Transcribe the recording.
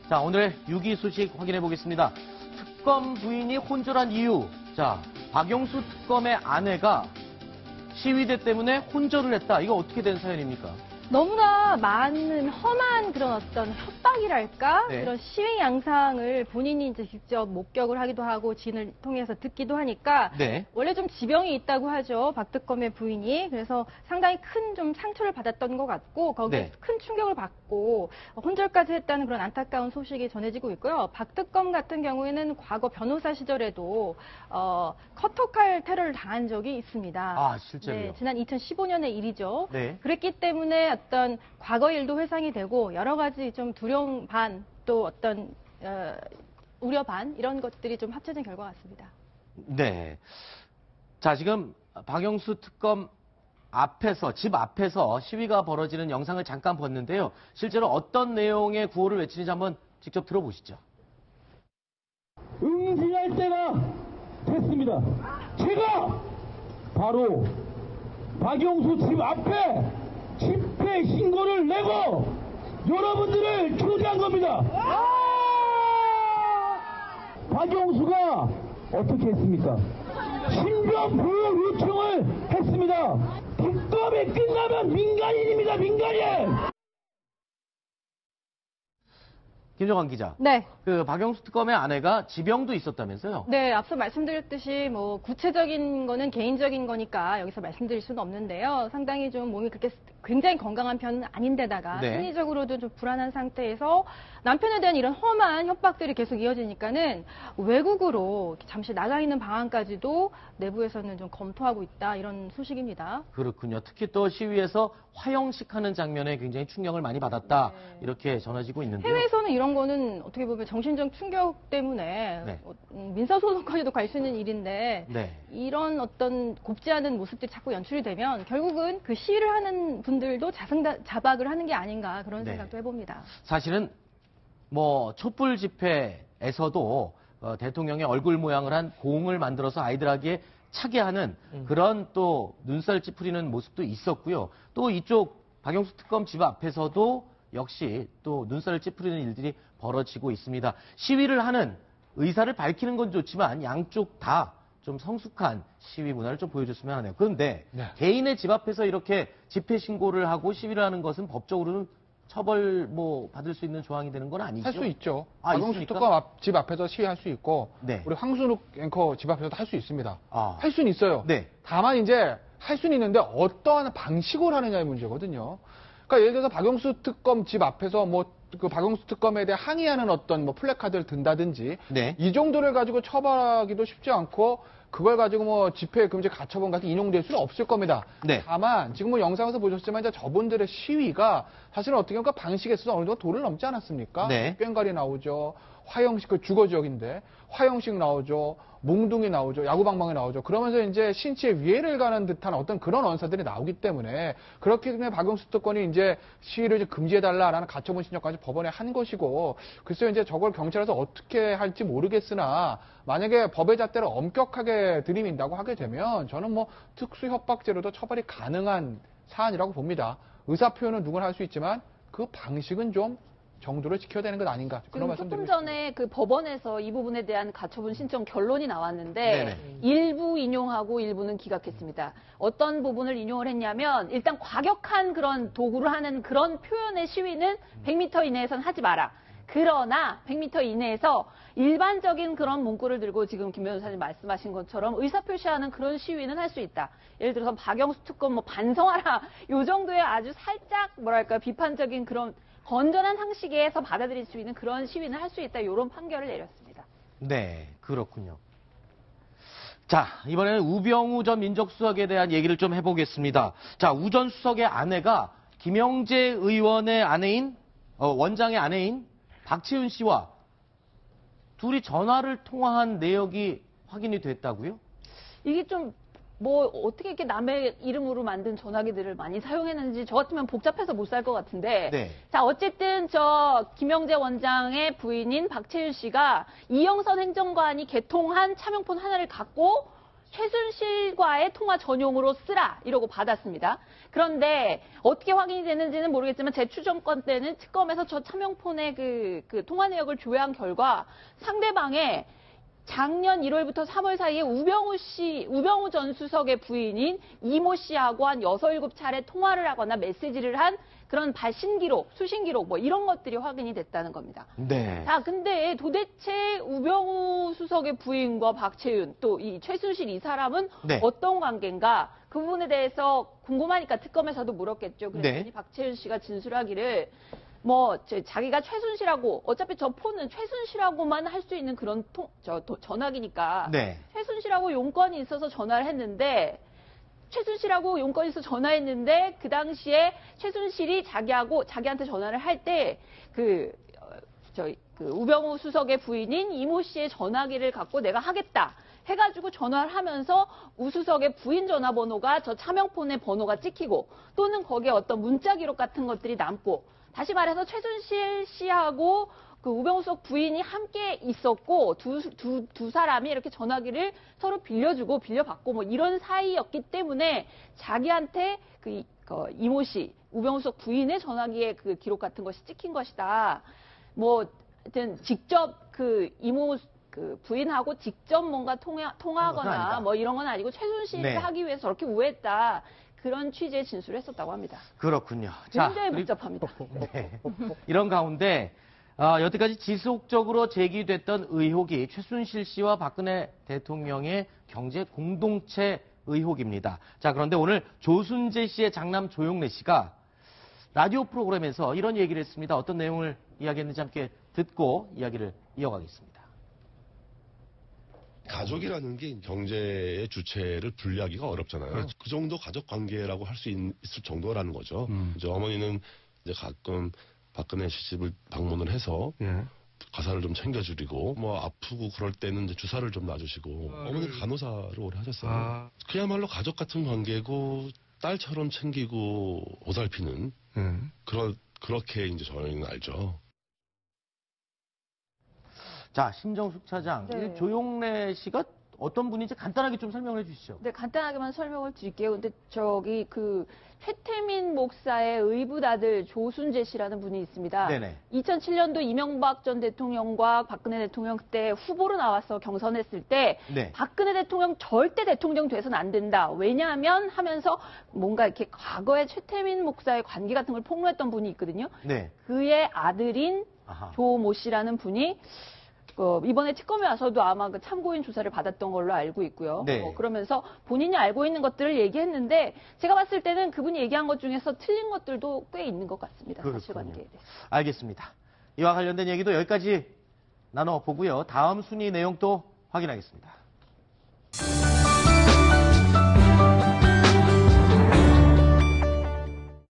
자, 오늘의 6위 소식 확인해 보겠습니다. 특검 부인이 혼절한 이유. 자, 박영수 특검의 아내가 시위대 때문에 혼절을 했다. 이거 어떻게 된 사연입니까? 너무나 많은 험한 그런 어떤 협박이랄까? 네. 그런 시위 양상을 본인이 이제 직접 목격을 하기도 하고 지인을 통해서 듣기도 하니까 네. 원래 좀 지병이 있다고 하죠. 박 특검의 부인이. 그래서 상당히 큰 좀 상처를 받았던 것 같고 거기에 네. 큰 충격을 받고 혼절까지 했다는 그런 안타까운 소식이 전해지고 있고요. 박 특검 같은 경우에는 과거 변호사 시절에도 커터칼 테러를 당한 적이 있습니다. 아, 실제로요? 네, 지난 2015년의 일이죠. 네. 그랬기 때문에 어떤 과거 일도 회상이 되고 여러 가지 좀 두려움 반 또 어떤 우려 반 이런 것들이 좀 합쳐진 결과 같습니다. 네. 자, 지금 박영수 특검 앞에서, 집 앞에서 시위가 벌어지는 영상을 잠깐 봤는데요. 실제로 어떤 내용의 구호를 외치는지 한번 직접 들어보시죠. 응징할 때가 됐습니다. 제가 바로 박영수 집 앞에 집회 신고를 내고 여러분들을 초대한 겁니다. 박영수가 어떻게 했습니까? 신변 보호 요청을 했습니다. 특검이 끝나면 민간인입니다. 민간인. 김정환 기자. 네. 그 박영수 특검의 아내가 지병도 있었다면서요? 네, 앞서 말씀드렸듯이 뭐 구체적인 거는 개인적인 거니까 여기서 말씀드릴 수는 없는데요. 상당히 좀 몸이 그렇게 굉장히 건강한 편은 아닌데다가 네. 심리적으로도 좀 불안한 상태에서 남편에 대한 이런 험한 협박들이 계속 이어지니까는 외국으로 잠시 나가 있는 방안까지도 내부에서는 좀 검토하고 있다 이런 소식입니다. 그렇군요. 특히 또 시위에서 화형식하는 장면에 굉장히 충격을 많이 받았다. 네. 이렇게 전해지고 있는데요. 해외에서는 이런 거는 어떻게 보면 정신적 충격 때문에 네. 민사소송까지도 갈 수 있는 일인데 네. 이런 어떤 곱지 않은 모습들이 자꾸 연출이 되면 결국은 그 시위를 하는 분들도 자박을 하는 게 아닌가 그런 네. 생각도 해봅니다. 사실은 뭐 촛불 집회에서도 대통령의 얼굴 모양을 한 공을 만들어서 아이들에게 차게 하는 그런 또 눈살 찌푸리는 모습도 있었고요. 또 이쪽 박영수 특검 집 앞에서도 역시 또 눈살을 찌푸리는 일들이 벌어지고 있습니다. 시위를 하는 의사를 밝히는 건 좋지만 양쪽 다 좀 성숙한 시위 문화를 좀 보여줬으면 하네요. 그런데 네. 개인의 집 앞에서 이렇게 집회 신고를 하고 시위를 하는 것은 법적으로는 처벌 받을 수 있는 조항이 되는 건 아니죠? 할 수 있죠. 아, 박영수 있습니까? 특검 집 앞에서 시위할 수 있고 네. 우리 황순욱 앵커 집 앞에서도 할 수 있습니다. 아. 할 수는 있어요. 네. 다만 이제 할 수는 있는데 어떠한 방식으로 하느냐의 문제거든요. 그러니까 예를 들어서 박영수 특검 집 앞에서 그 박영수 특검에 대해 항의하는 어떤 플래카드를 든다든지 네. 이 정도를 가지고 처벌하기도 쉽지 않고 그걸 가지고 집회 금지 가처분 같은 인용될 수는 없을 겁니다. 네. 다만 지금 영상에서 보셨지만 이제 저분들의 시위가 사실은 어떻게 보면 방식에 있어서 어느 정도 도를 넘지 않았습니까? 네. 꽹과리 나오죠. 화형식, 그 주거 지역인데 화형식 나오죠. 몽둥이 나오죠. 야구방망이 나오죠. 그러면서 이제 신체에 위해를 가는 듯한 어떤 그런 언사들이 나오기 때문에 그렇기 때문에 박영수 특검이 이제 시위를 이제 금지해달라라는 가처분 신청까지 법원에 한 것이고 글쎄요 이제 저걸 경찰에서 어떻게 할지 모르겠으나 만약에 법의 잣대를 엄격하게 들이민다고 하게 되면 저는 특수협박죄로도 처벌이 가능한 사안이라고 봅니다. 의사표현은 누구나 할 수 있지만 그 방식은 좀 정도를 지켜야 되는 것 아닌가 그런 지금 말씀 조금 드리고 전에 그 법원에서 이 부분에 대한 가처분 신청 결론이 나왔는데 네네. 일부 인용하고 일부는 기각했습니다. 어떤 부분을 인용을 했냐면 일단 과격한 그런 도구를 하는 그런 표현의 시위는 100m 이내에선 하지 마라. 그러나 100m 이내에서 일반적인 그런 문구를 들고 지금 김 변호사님 말씀하신 것처럼 의사표시하는 그런 시위는 할 수 있다. 예를 들어서 박영수 특검 반성하라. 요 정도의 아주 살짝 비판적인 그런 건전한 상식에서 받아들일 수 있는 그런 시위는 할 수 있다. 이런 판결을 내렸습니다. 네, 그렇군요. 자, 이번에는 우병우 전 민정수석에 대한 얘기를 좀 해보겠습니다. 자, 우 전 수석의 아내가 김영재 의원의 아내인, 원장의 아내인 박채윤 씨와 둘이 전화를 통화한 내역이 확인이 됐다고요? 이게 좀 어떻게 이렇게 남의 이름으로 만든 전화기들을 많이 사용했는지 저 같으면 복잡해서 못 살 것 같은데. 네. 자, 어쨌든 김영재 원장의 부인인 박채윤 씨가 이영선 행정관이 개통한 차명폰 하나를 갖고 최순실과의 통화 전용으로 쓰라 이러고 받았습니다. 그런데 어떻게 확인이 됐는지는 모르겠지만 제 추정권 때는 특검에서 저 차명폰의 그 통화 내역을 조회한 결과 상대방의 작년 1월부터 3월 사이에 우병우 전 수석의 부인인 이모 씨하고 한 6, 7차례 통화를 하거나 메시지를 한 그런 발신 기록, 수신 기록 뭐 이런 것들이 확인이 됐다는 겁니다. 네. 자, 근데 도대체 우병우 수석의 부인과 박채윤 또 이 최순실 이 사람은 네. 어떤 관계인가 그 부분에 궁금하니까 특검에서도 물었겠죠. 그랬더니 네. 박채윤 씨가 진술하기를 자기가 최순실하고 어차피 저 폰은 최순실하고만 할 수 있는 그런 전화기니까 네. 최순실하고 용건이 있어서 전화를 했는데 최순실하고 용건이 있어서 전화했는데 그 당시에 최순실이 자기한테 전화를 할 때 그 우병우 수석의 부인인 이모 씨의 전화기를 갖고 내가 하겠다 해가지고 전화를 하면서 우 수석의 부인 전화번호가 저 차명폰의 번호가 찍히고 또는 거기에 어떤 문자 기록 같은 것들이 남고 다시 말해서 최순실 씨하고 그 우병우 수석 부인이 함께 있었고 두 사람이 이렇게 전화기를 서로 빌려주고 빌려받고 뭐 이런 사이였기 때문에 자기한테 그 이모 씨 우병우 수석 부인의 전화기에 그 기록 같은 것이 찍힌 것이다. 뭐 하여튼 직접 그 이모 그 부인하고 직접 뭔가 통화하거나 뭐 이런 건 아니고 최순실을 네. 하기 위해서 저렇게 우회했다. 그런 취지의 진술을 했었다고 합니다. 그렇군요. 굉장히 복잡합니다. 네. 이런 가운데 여태까지 지속적으로 제기됐던 의혹이 최순실 씨와 박근혜 대통령의 경제 공동체 의혹입니다. 자, 그런데 오늘 조순재 씨의 장남 조용래 씨가 라디오 프로그램에서 이런 얘기를 했습니다. 어떤 내용을 이야기했는지 함께 듣고 이야기를 이어가겠습니다. 가족이라는 게 경제의 주체를 분리하기가 어렵잖아요. 그 정도 가족 관계라고 할 수 있을 정도라는 거죠. 이제 어머니는 이제 가끔 박근혜 씨 집을 방문을 해서 가사를 좀 챙겨주리고 뭐 아프고 그럴 때는 이제 주사를 좀 놔주시고 어머니 간호사를 오래 하셨어요. 그야말로 가족 같은 관계고 딸처럼 챙기고 보살피는 그렇게 이제 저희는 알죠. 자, 심정숙 차장, 네. 조용래 씨가 어떤 분인지 간단하게 좀 설명을 해주시죠. 네, 간단하게만 설명을 드릴게요. 근데 최태민 목사의 의붓 아들 조순재 씨라는 분이 있습니다. 네네. 2007년도 이명박 전 대통령과 박근혜 대통령 그때 후보로 나와서 경선했을 때 네. 박근혜 대통령 절대 대통령 돼서는 안 된다. 왜냐하면 하면서 뭔가 이렇게 과거에 최태민 목사의 관계 같은 걸 폭로했던 분이 있거든요. 네. 그의 아들인 아하. 조모 씨라는 분이 이번에 특검에 와서도 아마 그 참고인 조사를 받았던 걸로 알고 있고요. 네. 그러면서 본인이 알고 있는 것들을 얘기했는데 제가 봤을 때는 그분이 얘기한 것 중에서 틀린 것들도 꽤 있는 것 같습니다. 그렇군요. 사실관계에 대해서. 알겠습니다. 이와 관련된 얘기도 여기까지 나눠보고요. 다음 순위 내용 또 확인하겠습니다.